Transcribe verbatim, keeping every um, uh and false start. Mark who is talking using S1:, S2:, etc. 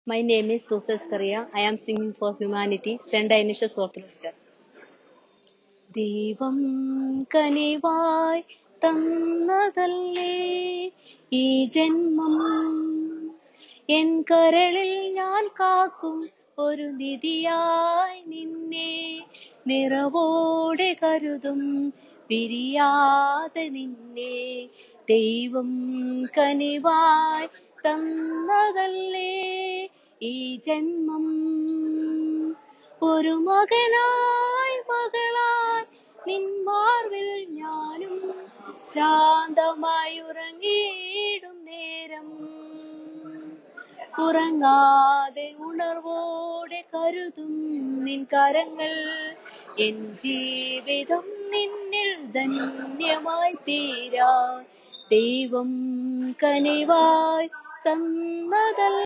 S1: My name is Skariah. I am singing for humanity. Saint Dionysius Orthodox Church. ദൈവം കനിവായി തന്നതല്ലേ ഈ ജന്മം, N കരളിൽ ഞാൻ കാക്കും ഒരു നിധിയായി നിന്നെ, നിറവോടെ കരുതും പിരിയാതെ നിന്നെ. ദൈവം കനിവായി തന്നതല്ലേ ഈ ജന്മം, ഒരു മകനായി മകളായി നിൻമാർവിൽ ഞാനും ശാന്തമായി ഉറങ്ങിയിടും നേരം, ഉറങ്ങാതെ ഉണർവോടെ കരുതും നിൻ കരങ്ങൾ. എൻ ജീവിതം നിന്നിൽ ധന്യമായി തീരാ ദൈവം കനിവായി തന്നതല്ല.